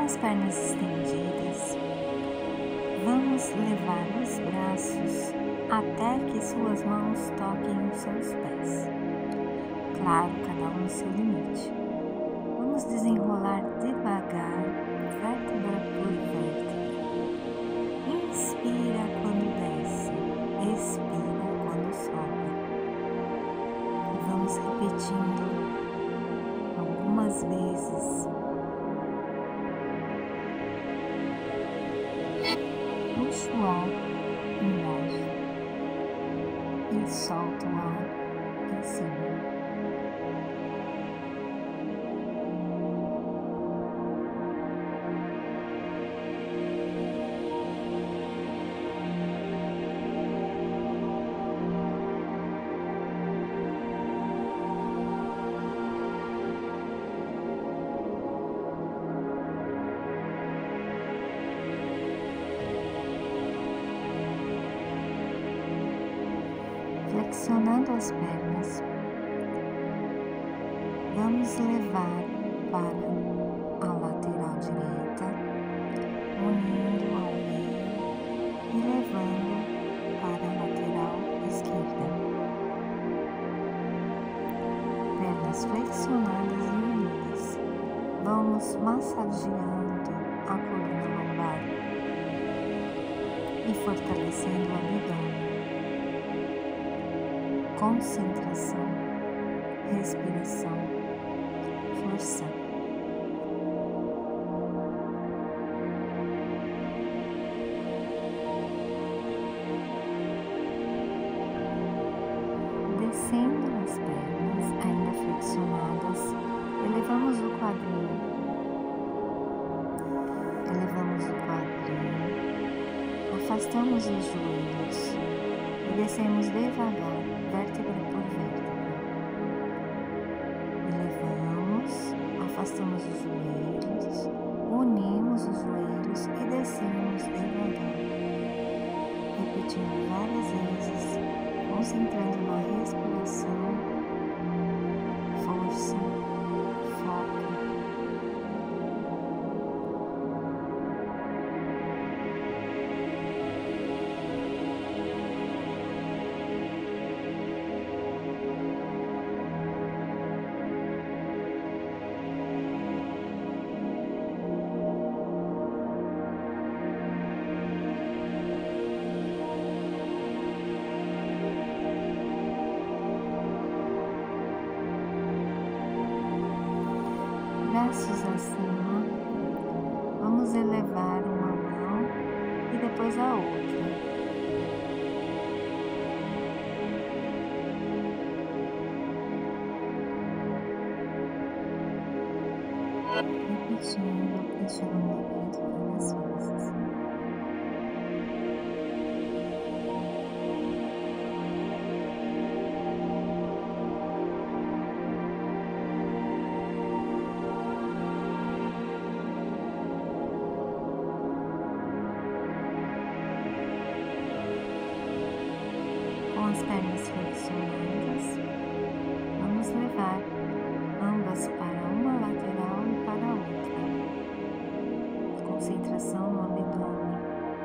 as pernas estendidas, vamos levar os braços até que suas mãos toquem os seus pés. Claro, cada um no seu limite. Vamos desenrolar devagar, vértebra por vértebra. Inspira quando desce, expira quando sobe. E vamos repetindo algumas vezes. Puxa o ar embaixo e solta o ar em cima. Flexionando as pernas, vamos levar para a lateral direita, unindo ao meio e levando para a lateral esquerda. Pernas flexionadas e unidas. Vamos massageando a coluna lombar e fortalecendo o abdômen. Concentração, respiração, força. Descendo as pernas, ainda flexionadas, elevamos o quadril. Afastamos os joelhos e descemos devagar, vértebra por vértebra. Elevamos, afastamos os joelhos, unimos os joelhos e descemos devagar. Repetindo várias vezes, concentrando na respiração, força, foco. Braços acima, vamos elevar uma mão e depois a outra. Repetindo este alongamento várias vezes. Com as pernas flexionadas, vamos levar ambas para uma lateral e para a outra. Concentração no abdômen.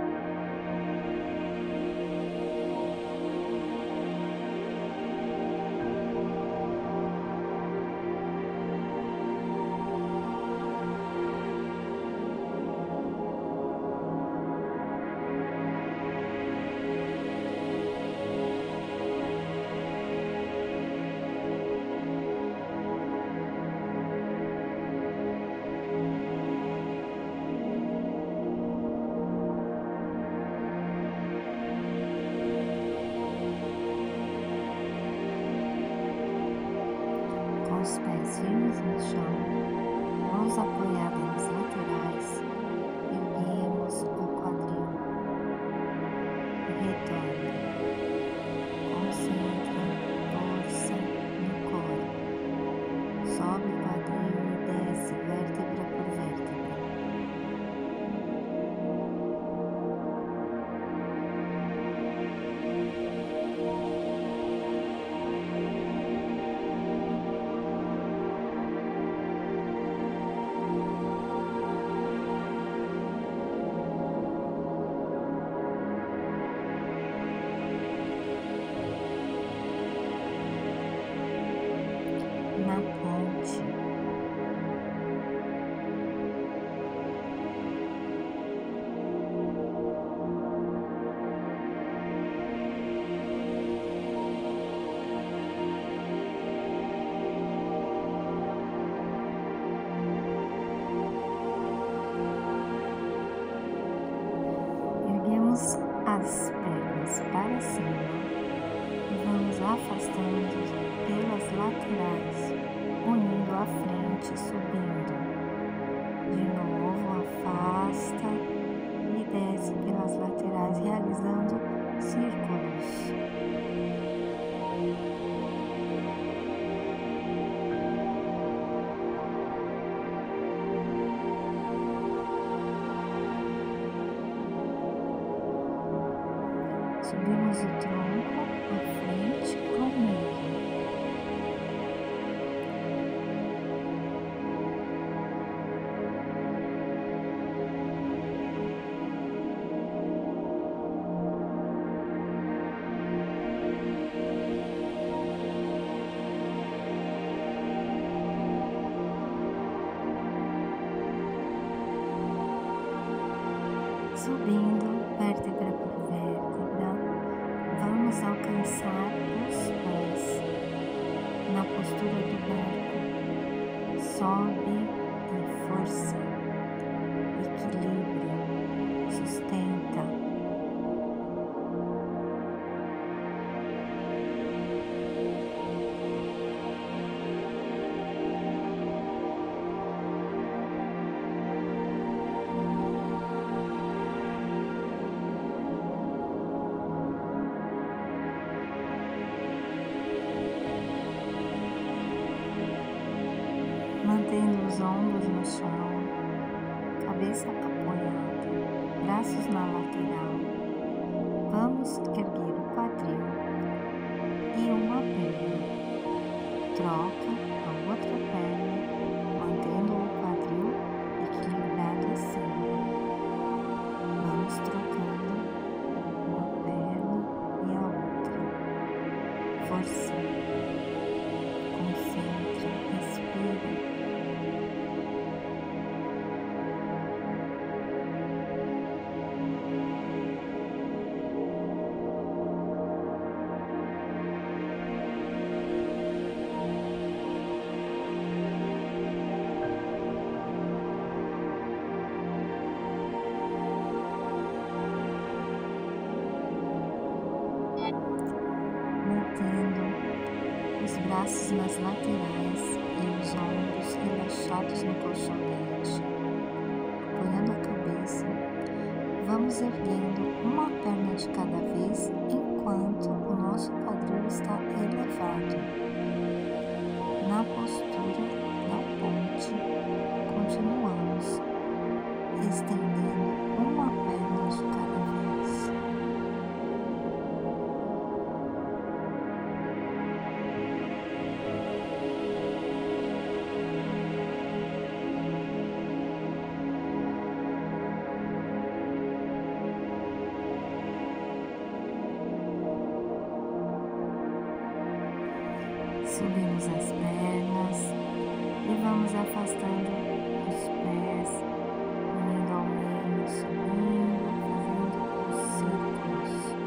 Os pés firmes no chão, mãos apoiadas nas laterais, erguemos o quadril e retorna. Concentra, força no core. Sobe o quadril e desce vértebra por vértebra. Levamos o tronco à frente ao meio. Subindo vértebra por vértebra, vamos alcançar os pés na postura do barco. Sobe e força, equilíbrio, sustenta. Mantendo os ombros no chão, cabeça apoiada, braços na lateral. Vamos erguer o quadril e uma perna. Troca a outra perna, mantendo o quadril equilibrado acima. Vamos trocando uma perna e a outra. Forçando. Concentre, respire. Mantendo os braços nas laterais e os ombros relaxados no colchonete, apoiando a cabeça, vamos erguendo uma perna de cada vez enquanto o nosso quadril está elevado. Na postura da ponte, continuamos estendendo uma perna de cada vez. Subimos as pernas e vamos afastando os pés, unindo ao meio, subindo, fazendo os círculos.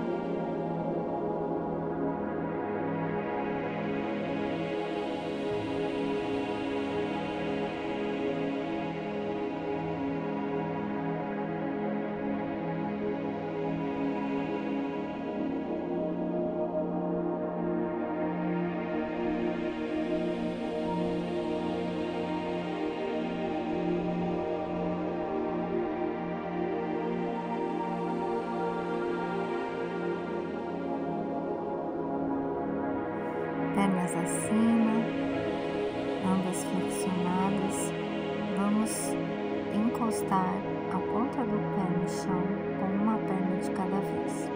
Pernas acima, ambas flexionadas. Vamos encostar a ponta do pé no chão com uma perna de cada vez.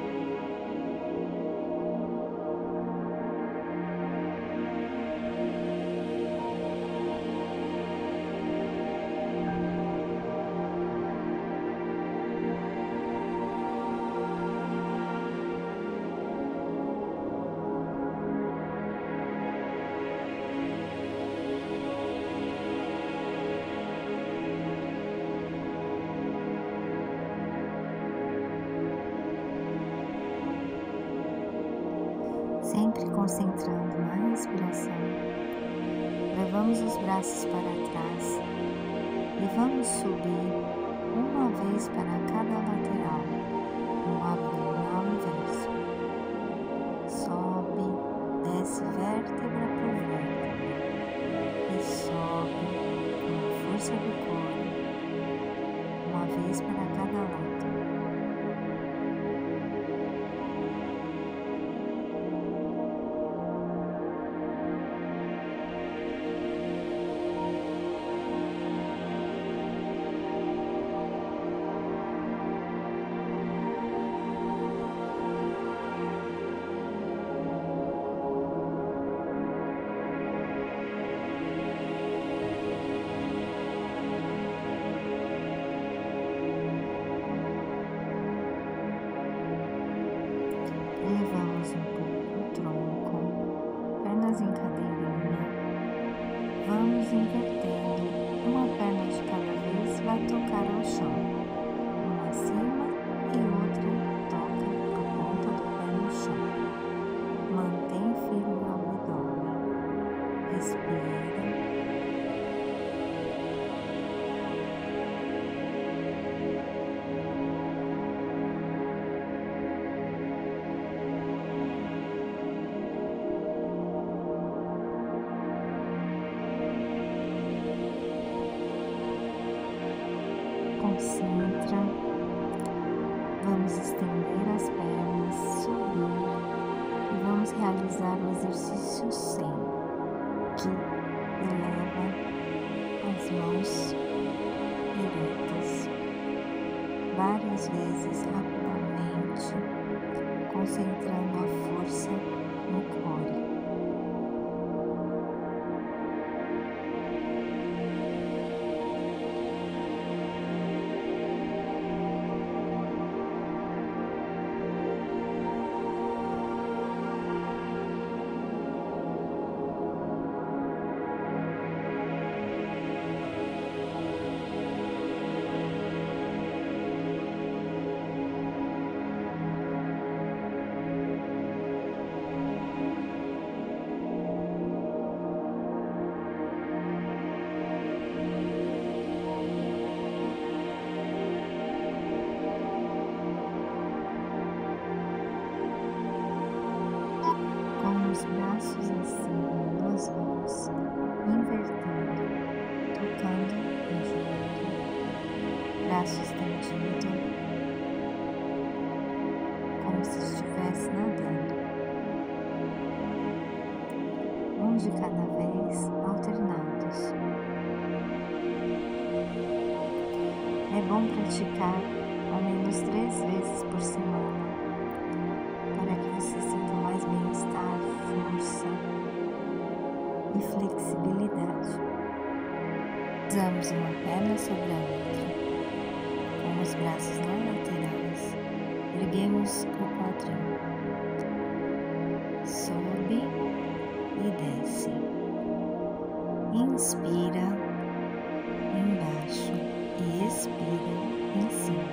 Sempre concentrando na respiração, levamos os braços para trás e vamos subir uma vez para cada lateral, no abdominal inverso. Sobe, desce vértebra por vértebra e sobe com a força do corpo, uma vez para cada lado. vamos invertendo. Uma perna de cada vez vai tocar ao chão, uma acima e outra toca a ponta do pé no chão. Mantém firme o abdômen. Respira. Concentra, vamos estender as pernas, subir e vamos realizar o exercício 100, que eleva as mãos direitas várias vezes rapidamente, concentrando a força no core. Os braços acima dos ombros, invertendo, tocando no joelho, braço estendido, como se estivesse nadando. Um de cada vez, alternados. É bom praticar ao menos 3 vezes por semana, para que você sinta mais bem-estar, força e flexibilidade. Usamos uma perna sobre a outra, com os braços na laterais, erguemos o quadril, sobe e desce, inspira embaixo e expira em cima.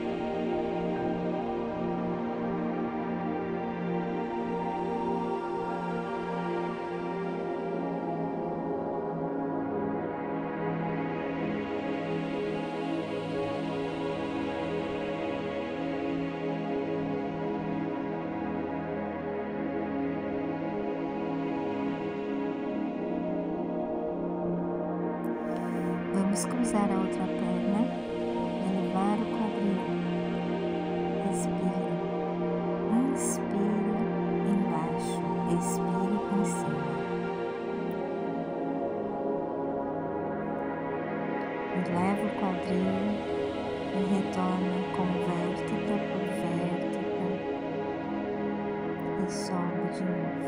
Vamos cruzar a outra perna, elevar o quadril, respire, inspire embaixo, expire em cima. Eleva o quadril e retorna com vértebra por vértebra e sobe de novo.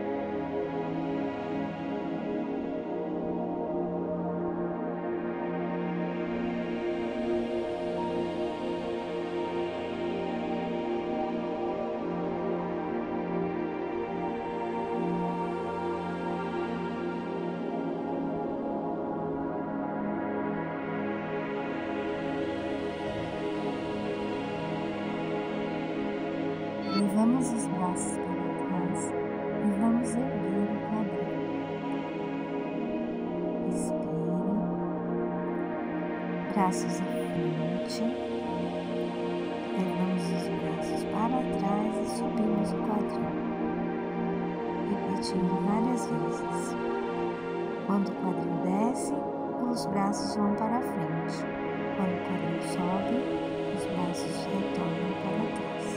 Levamos os braços para trás e vamos erguer o quadril. Expire, braços à frente, levamos os braços para trás e subimos o quadril, repetindo várias vezes. Quando o quadril desce, os braços vão para a frente. Quando o quadril sobe, os braços retornam para trás.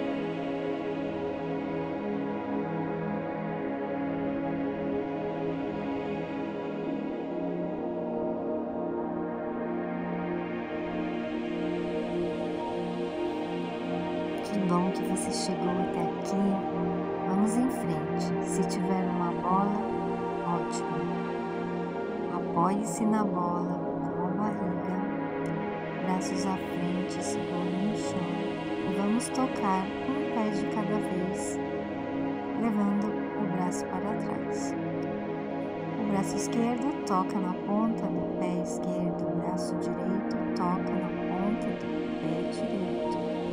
Que bom que você chegou até aqui. Vamos em frente. Se tiver uma bola, ótimo. Apoie-se na bola com a barriga, braços à frente, segure no chão. E vamos tocar um pé de cada vez, levando o braço para trás. O braço esquerdo toca na ponta do pé esquerdo, o braço direito toca na ponta do pé direito.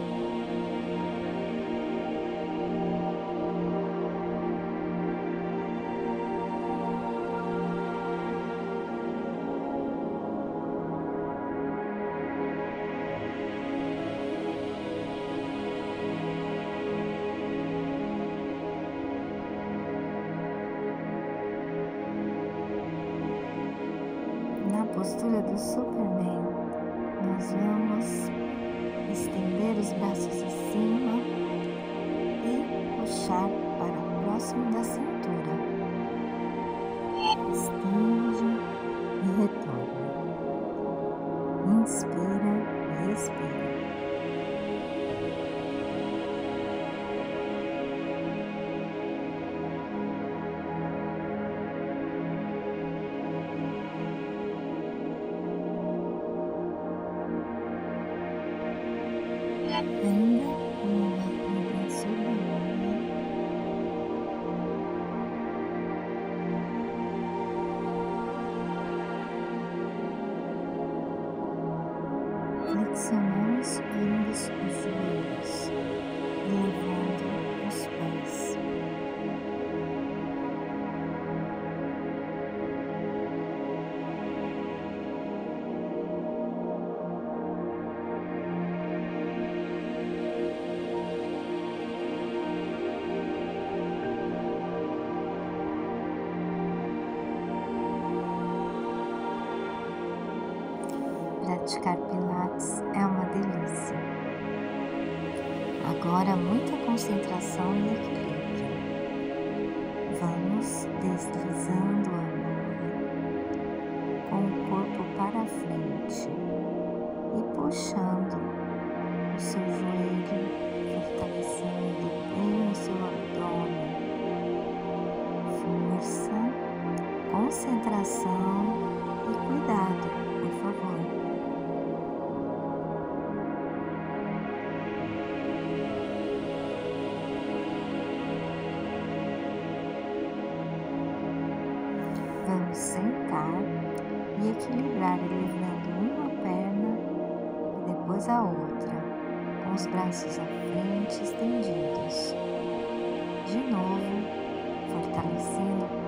Na postura do Superman, nós vamos estender os braços acima e puxar para próximo da cintura. Estende e retorna. Inspira e expira. Ainda uma barriga sobre a mão. Flexionamos ambos os joelhos, elevando os pés. Praticar Pilates é uma delícia. Agora muita concentração e equilíbrio. Vamos deslizando a bola com o corpo para frente e puxando o seu joelho, fortalecendo bem o seu abdômen. Força, concentração e cuidado, por favor. Vamos sentar e equilibrar elevando uma perna e depois a outra, com os braços à frente estendidos. De novo, fortalecendo